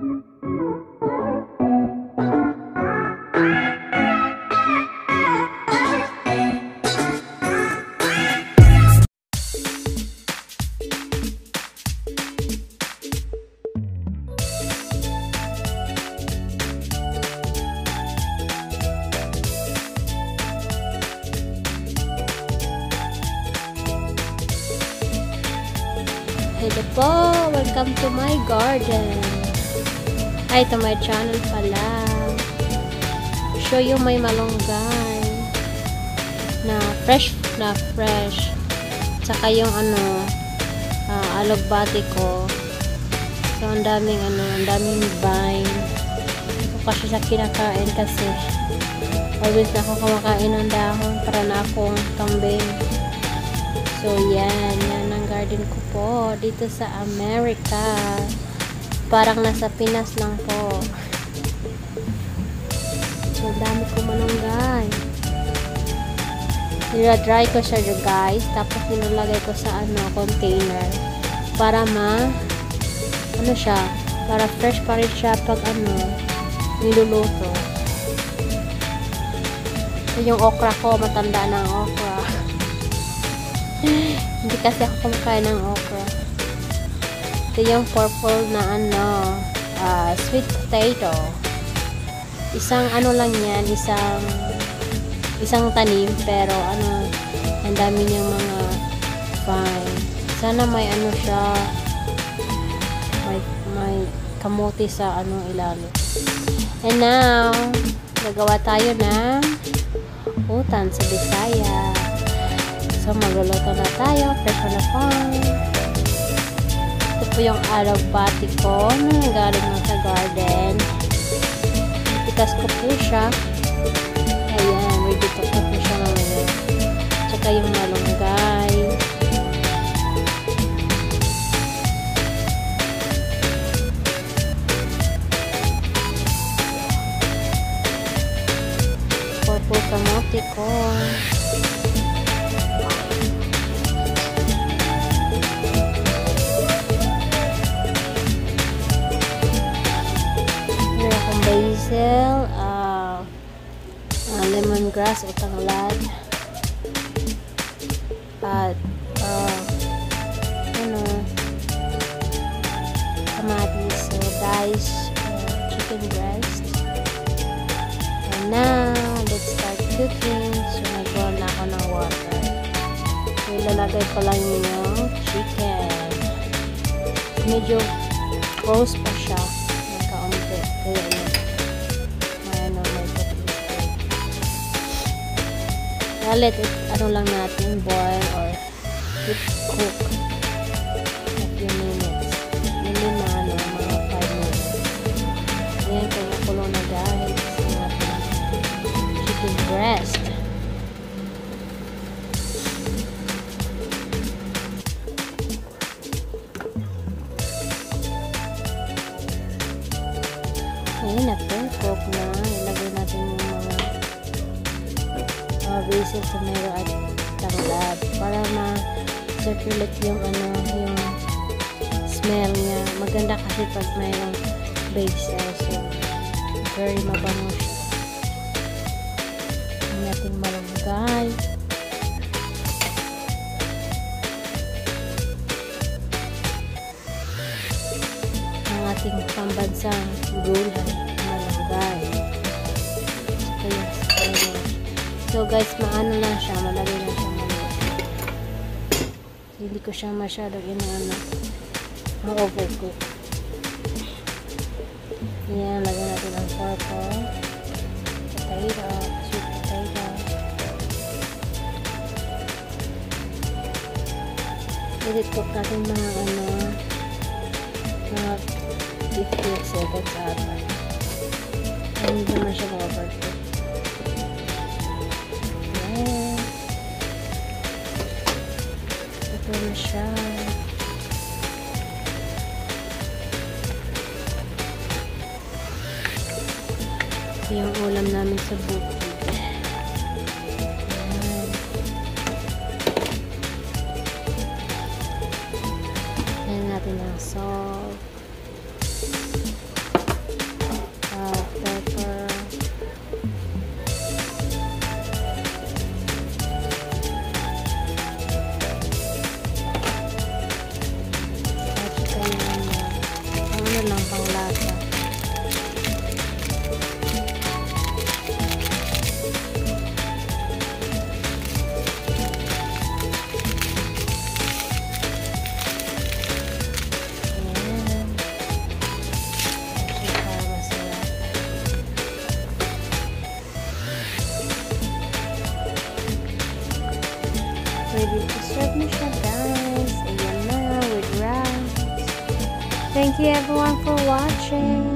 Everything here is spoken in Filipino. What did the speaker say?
Hello po! Welcome to my garden. Ay, to my channel pala. Show you may malunggay na fresh. Tsaka yung alugbati ko. So, ang daming vine. So, kasi sa kinakain kasi always na ako kumakain ng dahon para na akong kambing. So, yan ang garden ko po dito sa America. Parang nasa Pinas lang po. So, dami ko malunggay. Nila-dry ko siya guys. Tapos, nilagay ko sa container. Para para fresh pa rin siya pag niluluto. So, yung okra ko, matanda na ang okra. Hindi kasi ako kumakain ng okra. Ito yung purple na sweet potato. Isang lang yan, isang tanim, pero ang dami niyang mga vine. Sana may siya, may kamote sa ilalim. And now, gagawa tayo ng utan sa Bisaya. So, magluluto na tayo. Prepare na po. Ito po yung alugbati ko na galing na sa garden. Pitas ko po siya. Ayan, ready to cook na siya ngayon. Tsaka yung malunggay. Purple kamote ko. Basil, lemongrass o tanglad, at kamatis, so diced chicken breast. And now let's start cooking. So nag-brown na ako ng water. So ilalagay ko lang yung chicken. Medyo roast pa siya ng kaunti. Kaya let it, lang natin, boil or cook a few minutes. Hindi mga 5 minutes. Ayan, kumukulo na guys ang ating chicken breast. Ayan, na-cook na. Ilagay natin yung basil, tomato at tanglad para ma-circulate yung yung smell niya. Maganda kasi pag mayroong basil, so very mabango siya. Ang ating malunggay. Ang ating pambansang gulay, malunggay. So guys, maano lang siya, malagay lang siya maluto. Hindi ko siya masyadong ma-overcook. Yan, lagyan natin ang purple potato, sweet potato. Edit cook natin mga mga 50 seconds ata. Hindi naman siya ma-overcook. Ito na siya. Ito yung ulam namin sa bukid. Ayan natin ang salt. ng panglasa. Ready to serve na siya, guys. Ayan na, with rice. Thank you everyone for watching.